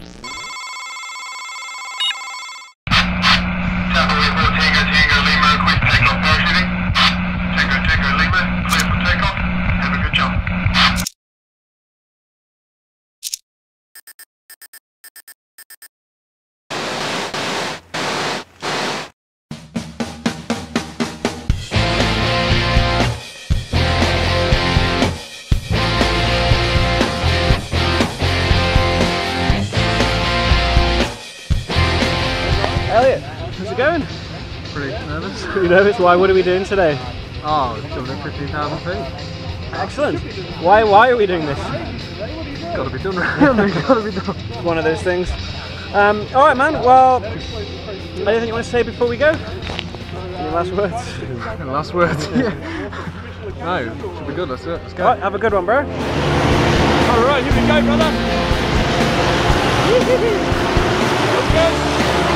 Elliot, how's it going? Pretty nervous. Pretty nervous? Why? What are we doing today? Oh, jumping at 15,000 feet. Excellent. Why are we doing this? Gotta be done, right? Gotta be done. It's one of those things. Alright man, well, anything you want to say before we go? Any last words? Last words? Yeah. No, should be good, let's do it. Let's go. Alright, have a good one, bro. Alright, here we go, brother. Let's go.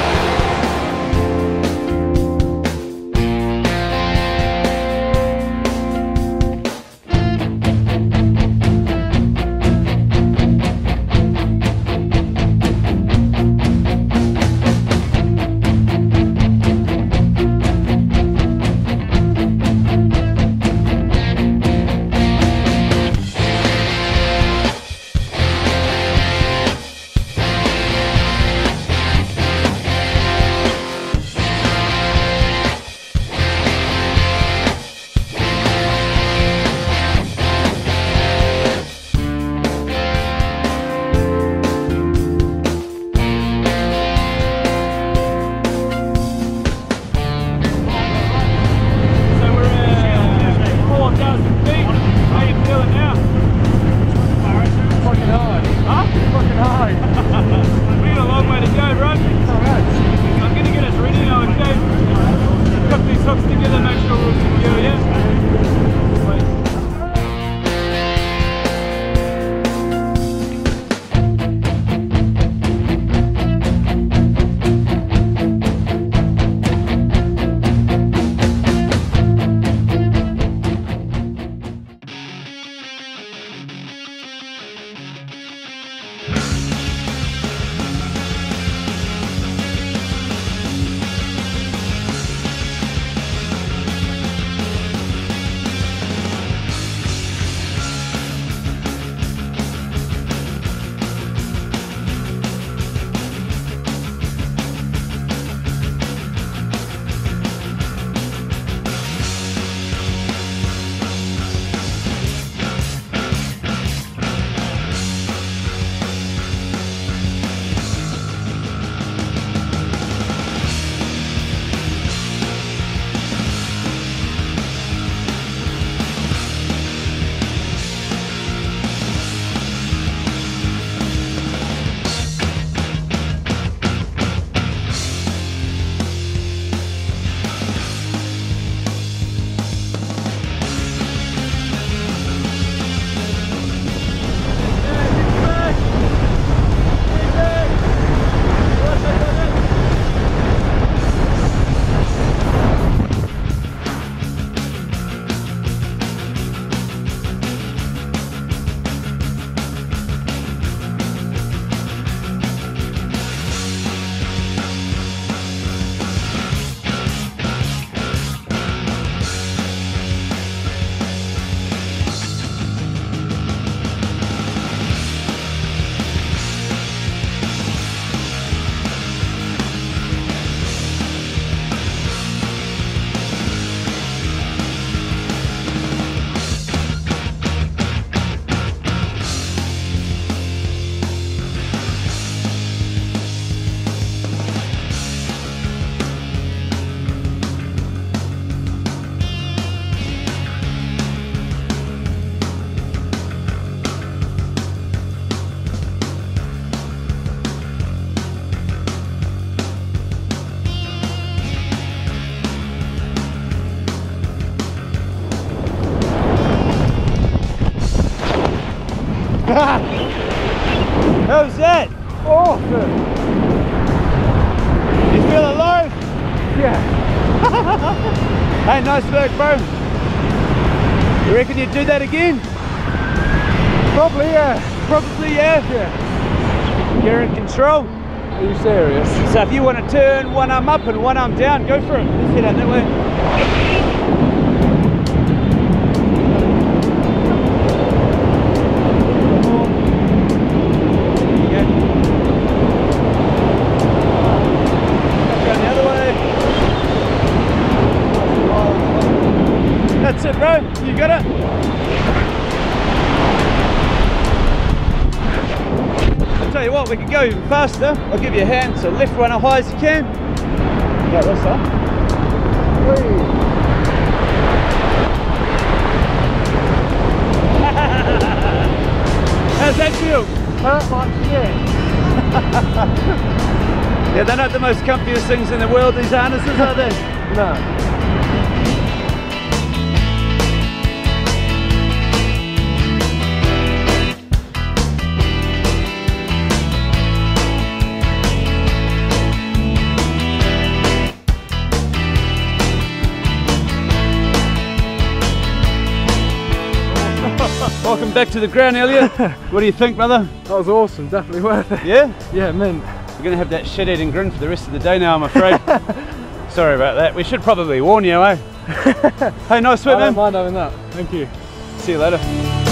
That was it! Awesome! You feel alive? Yeah. Hey, nice work, bro. You reckon you'd do that again? Probably, yeah. Probably, yeah. You're in control. Are you serious? So if you want to turn one arm up and one arm down, go for it. Let's head out that way. That's it, bro. You got it. I'll tell you what, we can go even faster. I'll give you a hand, so lift one as high as you can. Like this, huh? How's that feel? Hurt like shit. Yeah, they're not the most comfiest things in the world, these harnesses, are they? No. Welcome back to the ground, Elliot. What do you think, brother? That was awesome, definitely worth it. Yeah? Yeah, mint. We're going to have that shit-eating grin for the rest of the day now, I'm afraid. Sorry about that. We should probably warn you, eh? Hey, nice sweat, I man. don't mind having that. Thank you. See you later.